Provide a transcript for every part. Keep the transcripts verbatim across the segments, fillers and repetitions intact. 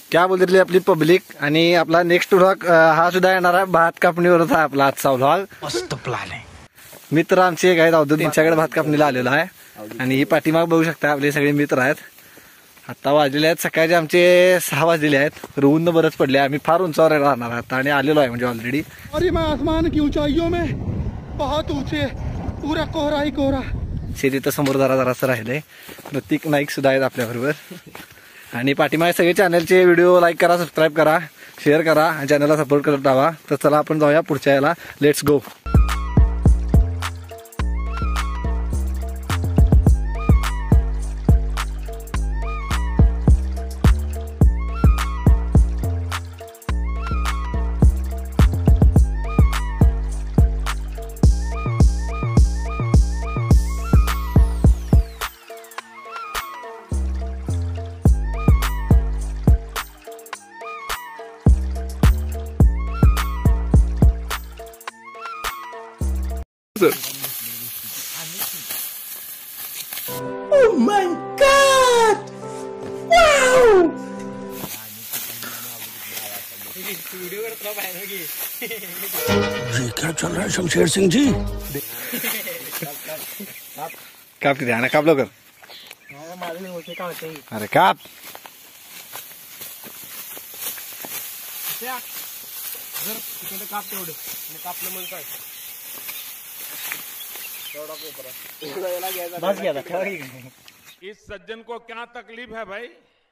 क्या बोलते आपली पब्लिक. आणि आपला नेक्स्ट व्लॉग हा सुद्धा येणार आहे भात कापणीवरच आहे आपला आजचा व्लॉग. मस्त प्लॅन आहे. मित्र आमचे एक आहेत अवधूत, त्यांच्याकडे भात कापणीला आलेला आहे. आणि ही पाठीमाग बघू शकता आपले सगळे मित्र आहेत. आता वाजलेले आहेत सकाळचे आमचे सहा वाजलेले आहेत. ऊन बरंच पडले, आम्ही फार उंचावर राहणार आहात आणि आलेलो आहे म्हणजे ऑलरेडी. और मैं आसमान की ऊंचाइयों में बहुत ऊंचे, पूरा कोहरा ही कोहरा. शेती समोर जरा जरासं राहिलंय. प्रतीक नाईक सुद्धा आहेत आपल्याबरोबर. आणि पाठीमागे सगळे चॅनलचे व्हिडिओ लाईक करा, सबस्क्राईब करा, शेअर करा आणि चॅनलला सपोर्ट करत राहा. तर चला आपण जाऊया पुढच्या याला. Let's go. Oh my God! Wow! ये क्या चल रहा है शमशेर सिंह जी? काप किती आणि काप लवकर. अरे काप. काप तेवढं कापलं म्हणून काय इस सज्जन को क्या तकलीफ है भाई,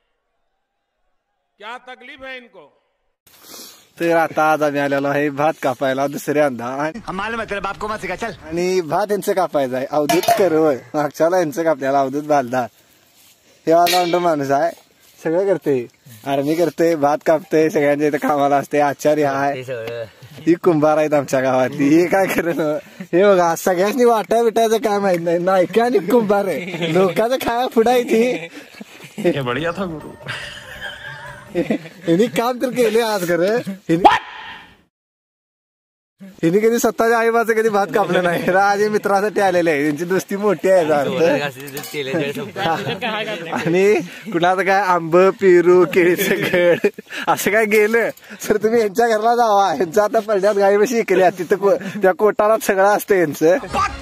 क्या तकलीफ है इनको. तर आता आज आम्ही आलेलो आहे भात कापायला दुसऱ्यांदा. मालूम है तेरे बाप को मत सिखा चल. आणि भात यांचं कापायचं आहे. अवधूत करवळ मागच्याला यांचं कापल्याला अवधूत भालदार. हे ऑलराऊंडर माणूस आहे, सगळं करते. आर्मी करते, भात कापते, सगळ्यांच्या इथे कामाला असते. आचार्य आहे, ही कुंभार आहेत आमच्या गावातली. हे काय करेन हे बघा, सगळ्यांनी वाटा बिटायचं काय माहित नाही. नायका आणि कुंभार आहे, लोकांचं खाया फुडायची. बढिया था गुरु. हिने काम तर केले आज खरं. हिने कधी स्वतःच्या आईबाचं कधी भात कापलं नाही. राज हे मित्रासाठी आलेले आहे, त्यांची दोस्ती मोठी आहे. आणि कुणाचं काय आंब, पेरू, केळीचं घड असं काय गेलं तर तुम्ही यांच्या घरला जावा. यांचं आता पडद्यात गाई बशी इकल्या, तिथं त्या कोटारात सगळं असतं यांचं.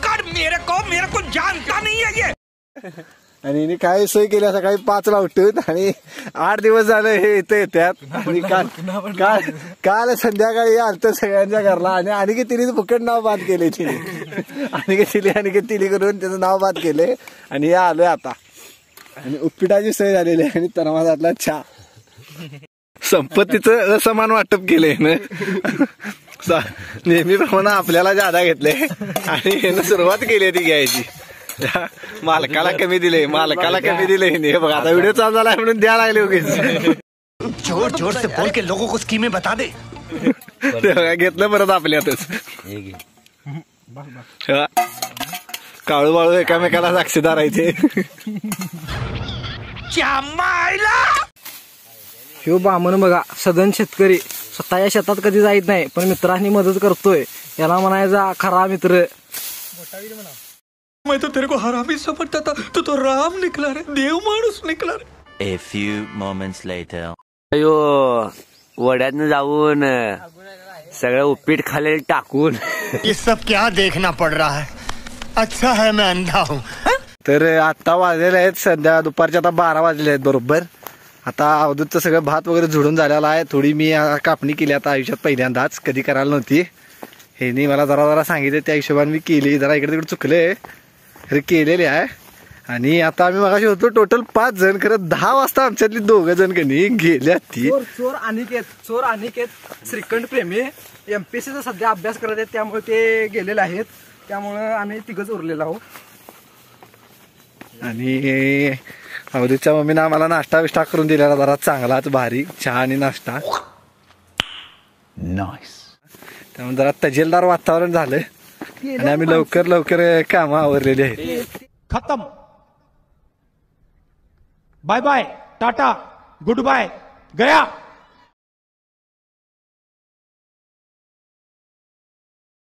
आणि हिने काय सोय केल्या, सकाळी पाचला उठून आणि आठ दिवस झालं हे इथं येतात. आणि काल काल काल संध्याकाळी आलतं सगळ्यांच्या घरला. आणि आणि तिने फुकट नाव बाद केले तिने. आणि तिली आणि तिली करून त्याचं नाव बाद केले. आणि हे आलोय आता. आणि उपीटाची सोय झालेली आहे आणि तरमाजातला चहा. संपत्तीचं असमान वाटप केलंय ना नेहमीप्रमाणे आपल्याला जादा घेतले आणि यानं सुरुवात केली ती घ्यायची. मालकाला कमी दिले, मालकाला कमी दिले. हे बघा आता व्हिडिओ चालू झाला म्हणून द्या लागले उगीच. जोर जोर से बोल के लोगों को स्कीमें बता दे. घेतलं परत आपल्यातच. काळू बाळू एकामेकाला साक्षीदार आहे ते. ह्यो बामण बघा, सदन शेतकरी स्वतःच्या शेतात कधी जायत नाही पण मित्रांनी मदत करतोय. याला म्हणायचा खरा मित्र. मैं तो तेरे को हरामी समझता था, तू तो राम निकला रे, देव माणूस निकला रे. A few moments later. अयो वड्यातनं जाऊन सगळं उपीट खाली टाकून. ये सब क्या देखना पड़ रहा है. अच्छा है मैं अंधा हूँ. तर आता वाजलेले आहेत सध्या दुपारच्या आता बारा वाजले आहेत बरोबर. आता अवधूतचं सगळं भात वगैरे झुडून झालेला आहे. थोडी मी कापणी केली आता आयुष्यात पहिल्यांदाच, कधी करायला नव्हती. हे मला जरा जरा सांगितले त्या हिशोबाने मी केली. जरा इकडे तिकडे चुकले खरं केलेले आहे. आणि आता आम्ही मगाशी होतो टोटल पाच जण, खरं दहा वाजता आमच्यातली दोघं जण कणी गेल्या. ती चोर अनिकेत चोर अनिकेत श्रीखंड प्रेमी एमपीएससीचा सध्या अभ्यास करत आहेत, त्यामुळे ते गेलेले आहेत. त्यामुळे आम्ही तिघच उरलेलो आहोत. आणि अवधूतच्या मम्मीने आम्हाला नाश्ता बिष्टा करून दिलेला जरा चांगलाच भारी चहा आणि नाश्ता. Nice. त्यामुळे जरा तजेलदार वातावरण झालं आणि आम्ही लवकर लवकर कामं आवरलेली आहेत. खत्म. Bye bye, tata, good bye, गया.